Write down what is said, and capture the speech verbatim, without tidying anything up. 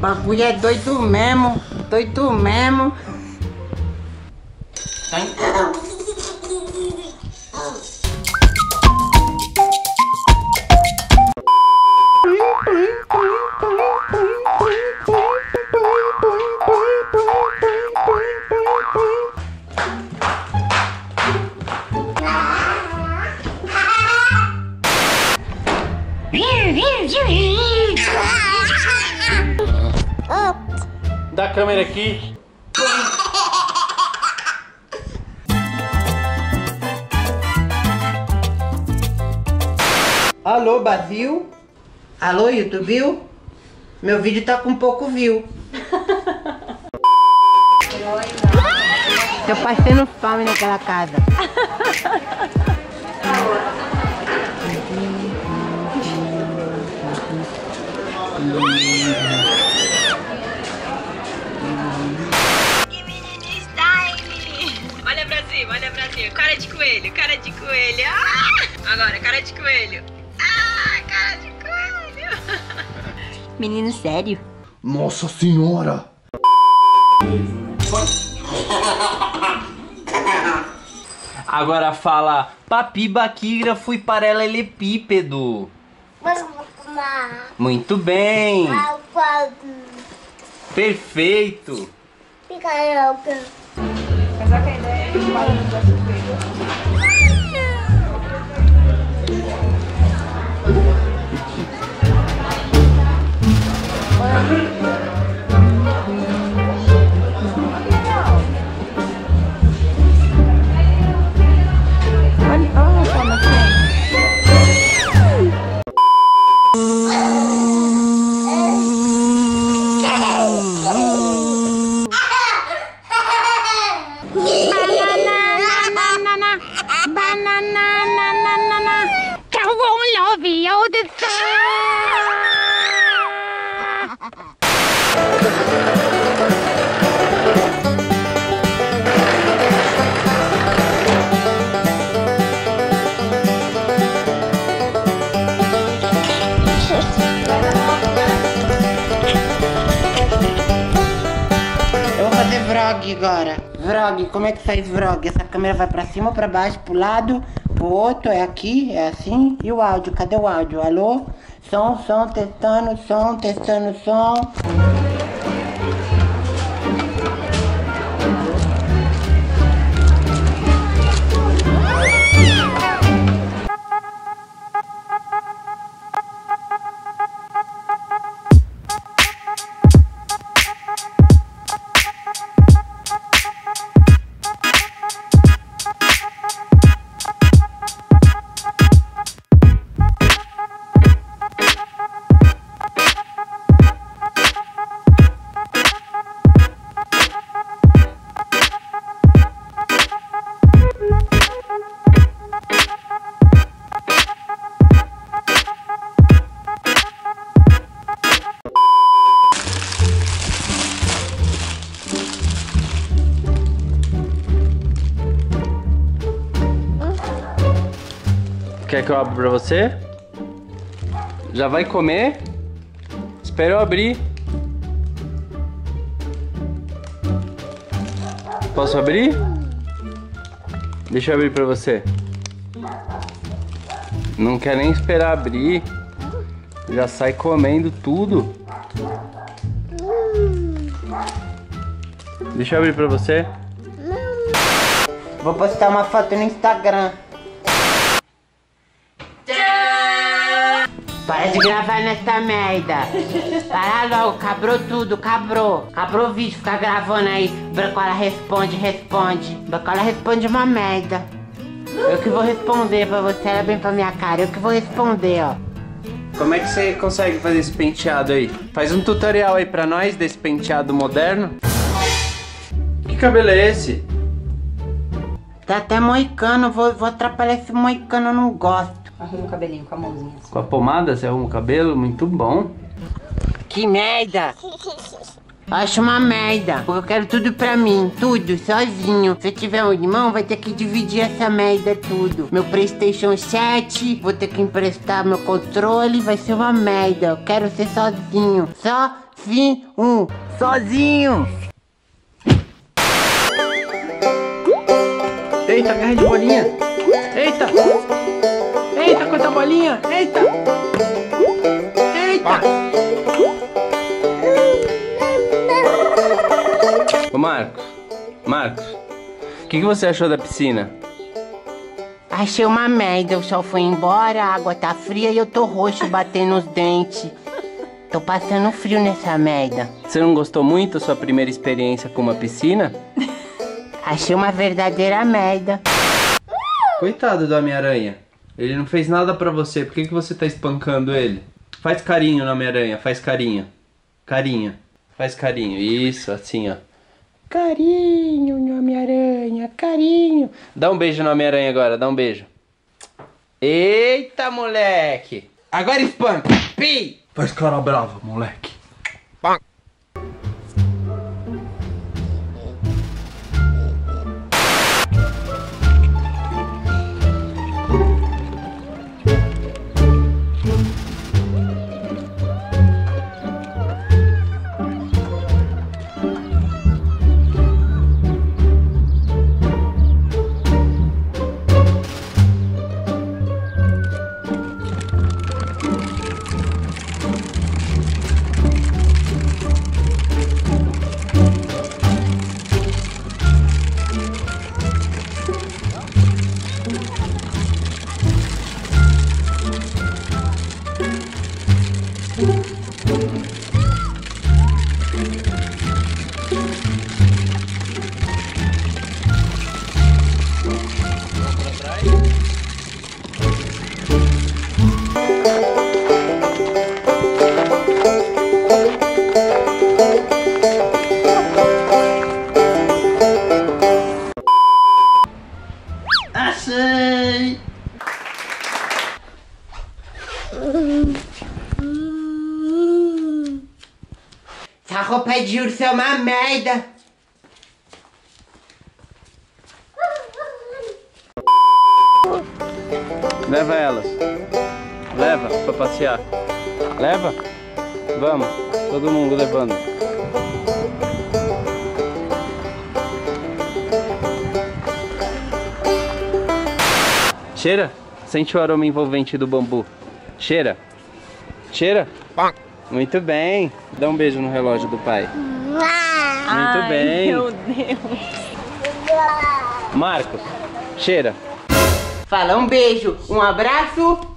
bagulho é doido mesmo, doido mesmo. Dá a câmera aqui. Alô, Brasil? Alô, YouTube? Meu vídeo tá com pouco view. Tô passando fome naquela casa. Olha pra cima, olha pra cima. Cara de coelho, cara de coelho. Ah! Agora, cara de coelho. Ah, cara de coelho. Menino sério. Nossa senhora. Agora fala papi baquígrafo e paralelepípedo. Muito bem. Perfeito. Apesar que a ideia é que o barulho da Vlog agora. Vlog, como é que faz vlog? Essa câmera vai pra cima, pra baixo, pro lado, pro outro, é aqui, é assim. E o áudio, cadê o áudio? Alô? Som, som, testando, som, testando, som. Quer que eu abra pra você? Já vai comer? Espera eu abrir. Posso abrir? Deixa eu abrir pra você. Não quer nem esperar abrir. Já sai comendo tudo. Deixa eu abrir pra você. Vou postar uma foto no Instagram. Para de gravar nessa merda. Para logo, cabrou tudo, cabrou. Cabrou o vídeo, fica gravando aí. Bracola responde, responde. Bracola responde uma merda. Eu que vou responder pra você, olha bem pra minha cara. Eu que vou responder, ó. Como é que você consegue fazer esse penteado aí? Faz um tutorial aí pra nós desse penteado moderno. Que cabelo é esse? Tá até moicano, vou, vou atrapalhar esse moicano, eu não gosto. Arruma o cabelinho com a mãozinha assim. Com a pomada você arruma o cabelo? Muito bom. Que merda! Acho uma merda, porque eu quero tudo pra mim, tudo, sozinho. Se eu tiver um irmão, vai ter que dividir essa merda tudo. Meu PlayStation sete, vou ter que emprestar meu controle, vai ser uma merda. Eu quero ser sozinho, só sozinho. Sozinho. Eita, guerra de bolinha. Eita. Eita, quanta bolinha. Eita. Eita. Ô Marcos. Marcos. O que, que você achou da piscina? Achei uma merda, o sol foi embora, a água tá fria e eu tô roxo batendo os dentes. Tô passando frio nessa merda. Você não gostou muito da sua primeira experiência com uma piscina? Achei uma verdadeira merda. Coitado do Homem-Aranha. Ele não fez nada pra você, por que, que você tá espancando ele? Faz carinho no Homem-Aranha, faz carinho. Carinho. Faz carinho, isso, assim ó. Carinho no Homem-Aranha, carinho. Dá um beijo no Homem-Aranha agora, dá um beijo. Eita, moleque. Agora espanca. Pi! Faz cara brava, moleque. Achei! Essa roupa de urso é uma merda. Leva elas. Leva pra passear. Leva? Vamos. Todo mundo levando. Cheira? Sente o aroma envolvente do bambu. Cheira? Cheira? Muito bem. Dá um beijo no relógio do pai. Muito Ai, bem. meu Deus. Marcos, cheira. Fala um beijo, um abraço.